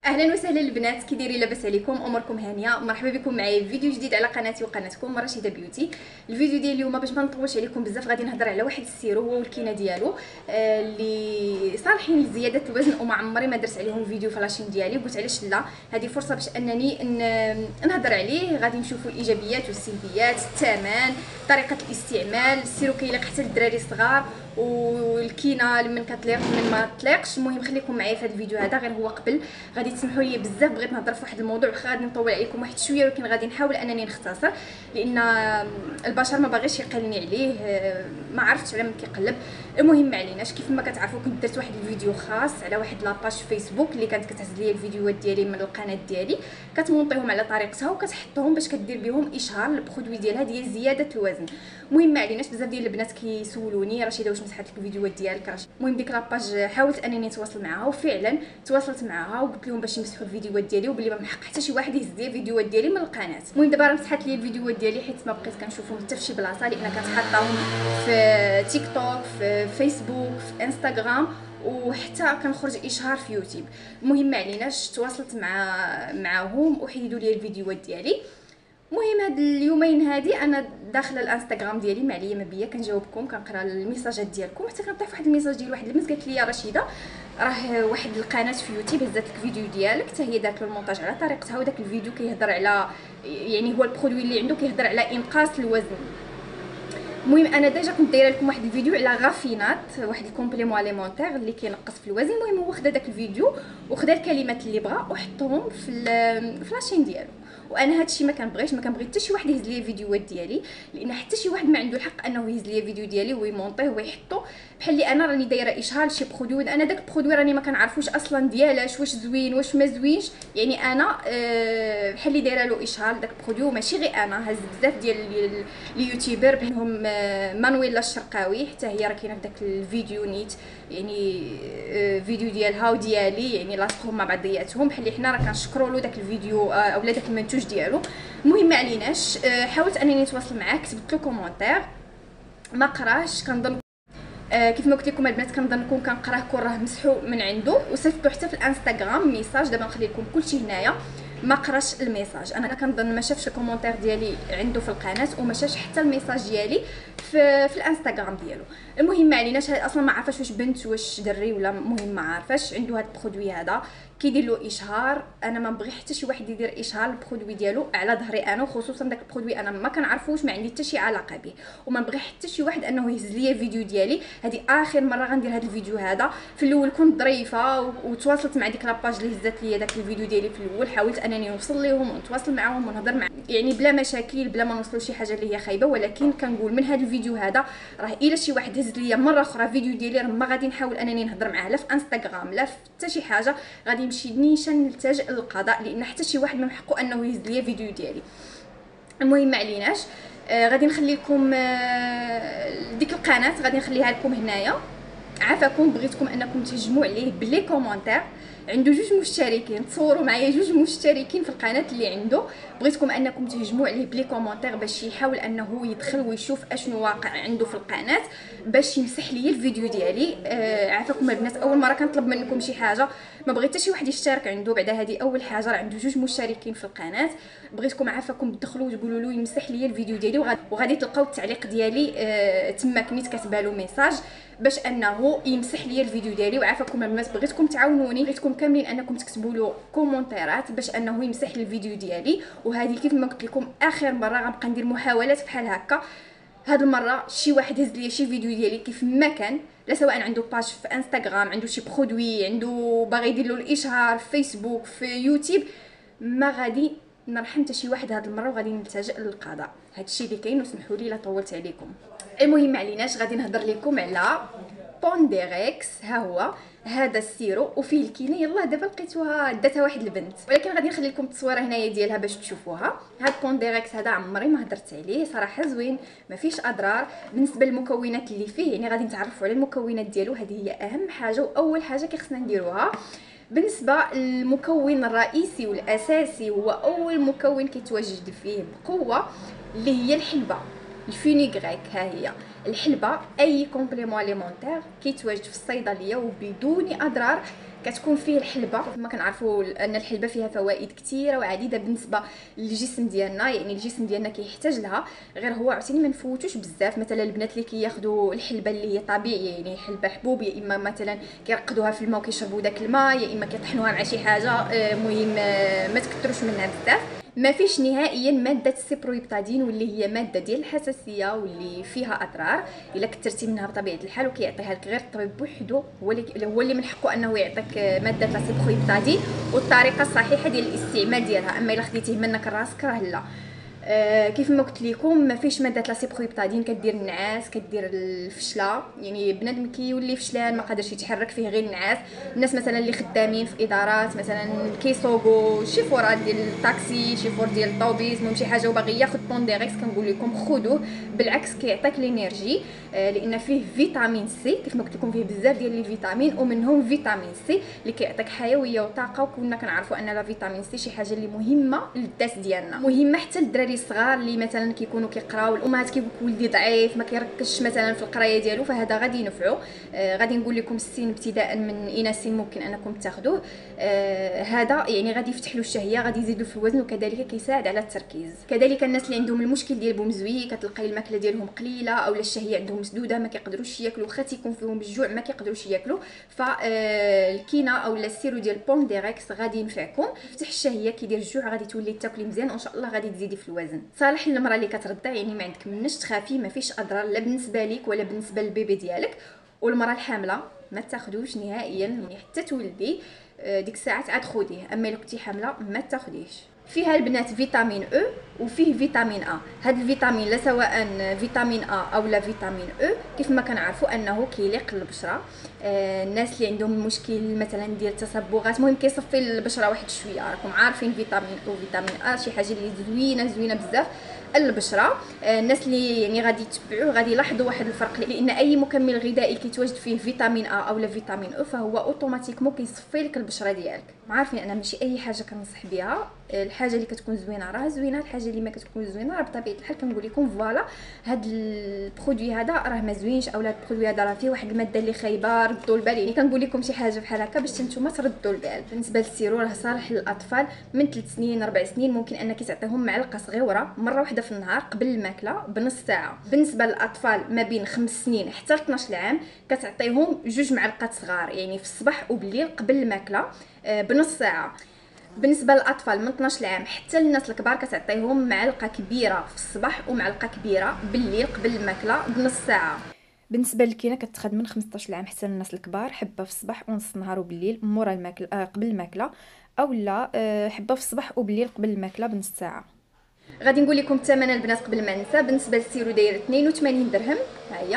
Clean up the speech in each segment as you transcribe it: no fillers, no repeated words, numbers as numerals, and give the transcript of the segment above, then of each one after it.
اهلا وسهلا البنات، كي دايرين؟ لاباس عليكم؟ اموركم هانيه؟ مرحبا بكم معايا في فيديو جديد على قناتي وقناتكم رشيده بيوتي. الفيديو ديال اليوم باش ما نطولش عليكم بزاف غادي نهضر على واحد السيرو هو والكينه ديالو اللي صالحين لزياده الوزن وما عمري ما درت عليهم فيديو في لاشين ديالي. قلت علاش لا، هذه فرصه باش انني نهضر عليه. غادي نشوفوا الايجابيات والسلبيات، الثمن، طريقه الاستعمال. السيرو كيليق حتى للدراري الصغار والكينه من كتليق من ما تليقش. المهم خليكم معايا في هذا الفيديو هذا. غير هو قبل غادي تسمحوا لي بزاف، بغيت نهضر في واحد الموضوع واخا غادي نطول عليكم واحد شويه، ولكن غادي نحاول انني نختصر لان البشر ما باغيش يقلني عليه. ما عرفتش على من كيقلب. المهم ما عليناش، كيف ما كتعرفوا كنت درت واحد الفيديو خاص على واحد لاباج فيسبوك اللي كانت كتهز لي الفيديوهات ديالي من القناه ديالي، كتمونطيهم على طريقتها وكتحطهم باش كدير بهم اشهار البرودوي ديالها ديال زياده الوزن. المهم ما عليناش، بزاف ديال البنات كيسولوني رشيده واش مسحت لك الفيديوهات ديالك. المهم ديك لاباج حاولت انني نتواصل معها وفعلا تواصلت معها وقلت لهم باش يمسحوا الفيديوهات ديالي وبلي ما محق حتى شي واحد يهز لي الفيديوهات ديالي من القناه. المهم دابا راه مسحت لي الفيديوهات ديالي حيت ما بقيت كنشوفهم حتى في شي بلاصه، لان كانت حاطاهم في تيك توك، في فيسبوك، في انستغرام، وحتى كنخرج اشهار في يوتيوب. المهم ما عليناش، تواصلت معاهم وحيدوا لي الفيديوهات ديالي. المهم هاد اليومين هادي انا داخله الانستغرام ديالي، ما عليا ما بيا كنجاوبكم، كنقرا الميساجات ديالكم، حتى كنطيح واحد الميساج ديال واحد البنت قالت لي رشيده راه واحد القناه في يوتيوب هزات لك فيديو ديالك حتى هي دارت له المونتاج على طريقتها، وداك الفيديو كيهضر على يعني هو البرودوي اللي عنده كيهضر على انقاص الوزن. المهم انا ديجا كنت دايره لكم واحد الفيديو على غافينات، واحد الكومبليمون اليمونتير اللي كينقص في الوزن. المهم هو خدا داك الفيديو وخدا الكلمات اللي بغا وحطهم في لاشين ديالو. وانا هادشي ما كنبغيش، ما كنبغي حتى شي واحد يهز لي الفيديوهات ديالي، لان حتى شي واحد ما عنده الحق انه يهز لي الفيديو ديالي ويمونطيه ويحطو. بحال لي انا راني دايره اشهار لشي برودوي، انا داك البرودوي راني ما كنعرفوش اصلا ديالاش واش زوين واش ما زوينش. يعني انا بحال لي دايره له اشهار داك البرودوي، وماشي غير انا، هز بزاف ديال اليوتيوبر بينهم مانويلا الشرقاوي، حتى هي راه كاينه في داك الفيديو نيت، يعني فيديو ديالها وديالي، يعني لاصقهم مع بعضياتهم. بحال اللي حنا راه كنشكروا له داك الفيديو اولا داك المنتوج ديالو. المهم ما عليناش، حاولت انني نتواصل معاه، كتبت له كومونتير ما قراش. كنظن كيف ما قلت لكم البنات كنظنكم كنقراه كون راه مسحو من عنده، وصيفطو حتى في الانستغرام ميساج. دابا نخلي لكم كلشي هنايا. ما قراش الميساج، انا كنظن ما شافش الكومونتير ديالي عنده في القناه، وما شافش حتى الميساج ديالي في الانستغرام ديالو. المهم ما عليناش، اصلا ما عارفاش واش بنت واش دري ولا، المهم ما عارفاش. عنده هذا البرودوي هذا كيدير له اشهار. انا ما بغي حتى شي واحد يدير اشهار البرودوي ديالو على ظهري انا، وخصوصا داك البرودوي انا ما كنعرفوش، ما عندي حتى شي علاقه به، وما بغي حتى شي واحد انه يهز لي الفيديو ديالي. هذه اخر مره غندير هذا الفيديو هذا. في الاول كنت ظريفه وتواصلت مع ديك لاباج اللي هزت لي داك الفيديو ديالي في الاول، حاولت انني نوصل لهم ونتواصل معاهم ونهضر مع يعني بلا مشاكل، بلا ما نوصلوا شي حاجه اللي هي خايبه. ولكن كنقول من هذا الفيديو هذا راه الا شي واحد هز لي مره اخرى فيديو ديالي، راه ما غادي نحاول انني نهضر معاه لا في انستغرام لا في حتى شي حاجه، غادي نمشي نيشان نلتجئ للقضاء، لان حتى شي واحد من حقه انه يهز لي فيديو ديالي. المهم ما عليناش، غادي نخلي لكم ديك القناه غادي نخليها لكم هنايا. عافاكم، بغيتكم انكم تهجموا عليه بلي كومونتير. عنده جوج مشتركين، تصوروا معايا جوج مشتركين في القناه اللي عنده. بغيتكم انكم تهجموا عليه بلي كومونتير باش يحاول انه يدخل ويشوف اشنو واقع عنده في القناه، باش يمسح لي الفيديو ديالي. عافاكم البنات، اول مره كنطلب منكم شي حاجه، ما بغيت حتى شي واحد يشترك عنده. بعدا هذه اول حاجه، راه عنده جوج مشتركين في القناه. بغيتكم عافاكم تدخلوا وتقولوا له يمسح لي الفيديو ديالي، وغادي تلقاو التعليق ديالي تما كنيت كاتبه له ميساج باش انه يمسح لي الفيديو ديالي. وعافاكم البنات، بغيتكم تعاونوني، بغيتكم كاملين انكم تكتبوا له كومونتيرات باش انه يمسح لي الفيديو ديالي. وهذه كيف ما قلت لكم اخر مره، غنبقى ندير محاولات بحال هكا. هاد المره شي واحد هز لي شي فيديو ديالي كيف ما كان، لا سواء عنده باج في انستغرام، عنده شي برودوي، عنده باغي يدير له الاشهار في فيسبوك في يوتيوب، ما غادي نرحم حتى شي واحد هاد المره، وغادي نلتجئ للقضاء. هادشي اللي كاين، وسمحوا لي لا طولت عليكم. المهم عليناش، غادي نهضر لكم على بونديريكس. ها هو هذا السيرو وفيه الكينه. يلا دابا لقيتوها داتها واحد البنت، ولكن غادي نخلي لكم التصويره هنايا ديالها باش تشوفوها. هاد بونديريكس هذا عمري ما هضرت عليه صراحه، زوين ما فيش اضرار. بالنسبه للمكونات اللي فيه، يعني غادي نتعرفوا على المكونات ديالو، هذه هي اهم حاجه واول حاجه كيخصنا نديروها. بالنسبه للمكون الرئيسي والاساسي، هو اول مكون كيتواجد فيه بقوه اللي هي الحلبه، الفينيغريك. ها هي الحلبه، اي كومبليمون اليمونتير كيتواجد في الصيدليه وبدون اضرار كتكون فيه الحلبه. كما كنعرفوا ان الحلبه فيها فوائد كثيره وعديده بالنسبه للجسم ديالنا، يعني الجسم ديالنا كيحتاج لها، غير هو عاوتاني ما نفوتوش بزاف. مثلا البنات اللي كياخذوا الحلبه اللي هي طبيعيه، يعني حلبه حبوب، يا اما مثلا كيرقدوها في الماء وكيشربوا داك الماء، يا اما كيطحنوها مع شي حاجه، مهم ما تكثروش منها بزاف. ما فيش نهائيا ماده السيبرويبتادين، واللي هي ماده ديال الحساسيه واللي فيها اضرار الا كثرتي منها بطبيعه الحال، وكيعطيها لك غير الطبيب بوحدو، هو اللي من حقه انه يعطيك ماده السيبرويبتادين والطريقه الصحيحه ديال الاستعمال ديالها. اما الا خديتيه منك راسك راه لا. كيف ما قلت لكم ما فيش ماده لاسيبرويبتادين كدير النعاس، كدير الفشله، يعني بنادم كيولي فشلان ما قادرش يتحرك، فيه غير النعاس. الناس مثلا اللي خدامين في ادارات مثلا كيسوقوا شيفورات ديال الطاكسي، شيفور ديال الطوبيس، المهم شي حاجه وباغي ياخذ بونديريكس، كنقول لكم خذوه، بالعكس كيعطيك لينيرجي، لان فيه فيتامين سي. كيف ما قلت لكم فيه بزاف ديال لي فيتامين، ومنهم فيتامين سي اللي كيعطيك حيويه وطاقه. وكنا كنعرفوا ان لا فيتامين سي شي حاجه اللي مهمه للداس ديالنا، مهمه حتى للدراري الصغار اللي مثلا كيكونوا كيقراو، الامهات كيقول لك ولدي ضعيف ما كيركزش مثلا في القرايه ديالو، فهذا غادي ينفعو. غادي نقول لكم السن ابتداء من اين سن ممكن انكم تاخذوه. هذا يعني غادي يفتح له الشهيه، غادي يزيدوا في الوزن، وكذلك كيساعد على التركيز. كذلك الناس اللي عندهم المشكل ديال بومزوي، كتلقاي الماكله ديالهم قليله اولا الشهيه عندهم مسدوده، ما كيقدروش ياكلوا، واخا تيكون فيهم الجوع ما كيقدروش ياكلوا، فالكينا اولا السيرو ديال بونديريكس غادي ينفعكم، يفتح الشهيه، كيدير الجوع، غادي تولي تاكلي مزيان، وان شاء الله غادي تزيدي في الوزن. صالح للمراه اللي كترضع، يعني ما عندك منش تخافي، ما فيش اضرار لا بالنسبه ليك ولا بالنسبه للبيبي ديالك. والمراه الحامله ما تاخذوش نهائيا، يعني حتى تولدي ديك الساعات عاد خذيه، اما الا كنتي حامله ما تاخذيش. فيها البنات فيتامين او وفيه فيتامين ا. هاد الفيتامين لا سواء فيتامين ا او لا فيتامين او كيف ما كنعرفوا انه كيليق للبشره. الناس اللي عندهم مشكل مثلا ديال التصبغات، المهم كيصفي البشره واحد شويه، راكم عارفين فيتامين او فيتامين ا شي حاجه اللي زوينه بزاف البشره. الناس اللي يعني غادي يتبعوه غادي يلاحظوا واحد الفرق، لان اي مكمل غذائي كيتواجد فيه فيتامين ا او لا فيتامين او فهو اوتوماتيكمون كيصفي لك البشره ديالك. عارفين انا ماشي اي حاجه كنصح بها، الحاجه اللي كتكون زوينه راه زوينه، الحاجه اللي ما كتكون زوينه راه بطبيعه الحال كنقول لكم فوالا هاد البرودوي هذا راه ما زوينش، اولا البرودوي هذا راه فيه واحد الماده اللي خايبه، ردوا البال. يعني كنقول لكم شي حاجه بحال هكا باش نتوما تردوا البال. بالنسبه للسيرو راه صالح للاطفال من 3 سنين 4 سنين، ممكن انك تعطيهم معلقه صغيره مره واحده في النهار قبل الماكله بنص ساعه. بالنسبه للاطفال ما بين 5 سنين حتى ل 12 عام كتعطيهم 2 معلقات صغار، يعني في الصباح وبالليل قبل الماكله بنص ساعه. بالنسبه للاطفال من 12 عام حتى للناس الكبار كتعطيهم معلقه كبيره في الصباح ومعلقه كبيره بالليل قبل الماكله بنص ساعه. بالنسبه للكينه كتخاد من 15 عام حتى للناس الكبار، حبه في الصباح ونص النهار وبالليل مورا الماكله قبل الماكله، اولا حبه في الصباح وبالليل قبل الماكله بنص ساعه. غادي نقول لكم الثمن البنات قبل ما ننسى. بالنسبه للسيرو داير 82 درهم، ها هي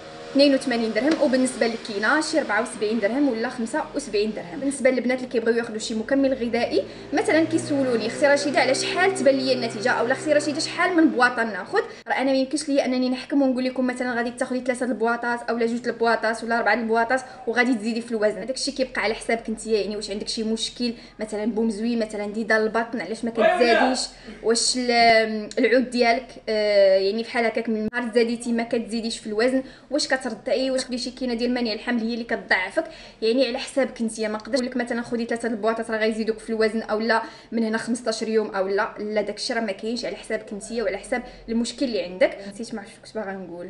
82 درهم، وبالنسبه للكينا شي 74 درهم ولا 75 درهم. بالنسبه للبنات اللي كيبغيو ياخذوا شي مكمل غذائي، مثلا كيسولوني اختي رشيده على شحال تبان لي النتيجه، اولا اختي رشيده شحال من بواطه ناخذ، راه انا ما يمكنش ليا انني نحكم ونقول لكم مثلا غادي تاخذي 3 البواطات اولا 2 البواطات ولا 4 البواطات وغادي تزيدي في الوزن. هذاك الشيء كيبقى على حسابك انت، يعني واش عندك شي مشكل مثلا بومزوي مثلا ديدا البطن علاش ما كتزاديش، واش العود ديالك يعني بحال هكاك من نهار زاديتي ما كتزيديش في الوزن، واش كترضعي، واش خدي شي كينه ديال منع الحمل هي اللي كتضعفك، يعني على حسابك انت. ما نقدرش نقول لك مثلا خدي 3 البواطات راه غيزيدوك في الوزن اولا من هنا 15 يوم اولا لا، داكشي راه ما كاينش، على حسابك انت وعلى حساب المشكل اللي عندك. نسيت ما عرفتش كنت باغا نقول.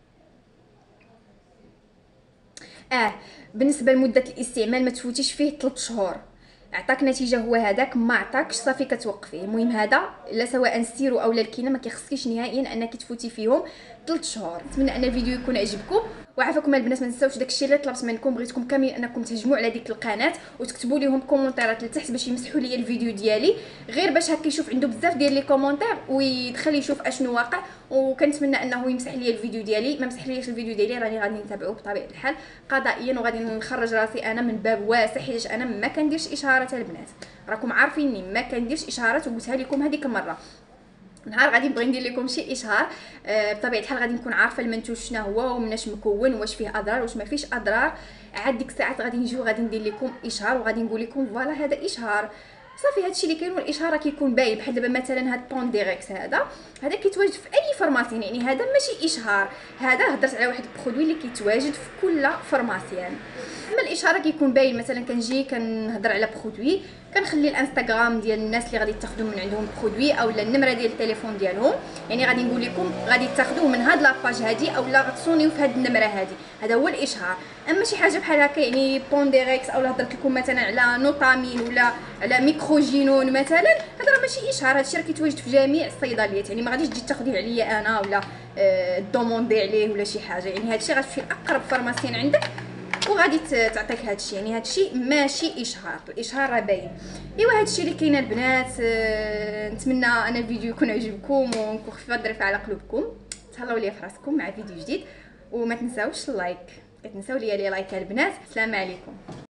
بالنسبه لمده الاستعمال ما تفوتيش فيه 3 شهور. عطاك نتيجه هو هذاك، ما عطاكش صافي كتوقفيه. المهم هذا لا سواء السيرو اولا الكينه ما كيخصكيش نهائيا انك تفوتي فيهم 3 شهور. نتمنى ان الفيديو يكون عجبكم وعافاكم البنات. ما تنساوش داكشي اللي طلبت منكم، بغيتكم كاملين انكم تهجموا على ديك القناه وتكتبوا ليهم كومونتيرات لتحت باش يمسحوا لي الفيديو ديالي، غير باش هكا يشوف عنده بزاف ديال لي كومونتير ويدخل يشوف اشنو واقع. وكنتمنى انه يمسح لي الفيديو ديالي. ما مسح ليش الفيديو ديالي راني غادي نتابعوه بطبيعه الحال قضائيا، وغادي نخرج راسي انا من باب واسع، حيت انا ما كنديرش اشهارات البنات، راكم عارفيني ما كنديرش اشهارات، وقلتها لكم هذيك المره. نهار غادي نبغي ندير لكم شي اشهار بطبيعه الحال غادي نكون عارفه المنتوج شنو هو ومناش مكون، واش فيه اضرار واش ما فيش اضرار، عاد ديك الساعات غادي نجيو غادي ندير لكم اشهار وغادي نقول لكم فوالا هذا اشهار صافي. هادشي اللي كاين، والاشهار كيكون باين. بحال دابا مثلا هاد بونديريكس هذا كيتواجد في اي فارماسي، يعني هذا ماشي اشهار، هذا هضرت على واحد البرودوي اللي كيتواجد في كل فارماسيان. اما الاشاره كيكون باين، مثلا كنجي كنهضر على برودوي كنخلي الانستغرام ديال الناس اللي غادي تاخذوا من عندهم برودوي اولا النمره ديال التليفون ديالهم، يعني غادي نقول لكم غادي تاخذوه من هاد لاباج هادي اولا غتصونيو في هاد النمره هادي، هذا هو الاشهار. اما شي حاجه بحال هكا يعني بونديريكس اولا هضرت لكم مثلا على نوطامين ولا على ميكروجينون مثلا، هذا راه ماشي اشهار، هادشي راه كيتواجد في جميع الصيدليات، يعني ما غاديش تجي تاخذيه عليا انا ولا دوموندي عليه ولا شي حاجه، يعني هادشي غتمشي لاقرب فارماسيين عندك وغادي تعطيك هادشي، يعني هادشي ماشي اشهار، الاشهار راه باين. ايوا هادشي اللي كاين البنات. نتمنى انا الفيديو يكون عجبكم ونكون خفيفه ظريفه على قلوبكم. تهلاو ليا في راسكم مع فيديو جديد، وما تنساوش اللايك، كتنساو ليا لايك البنات. السلام عليكم.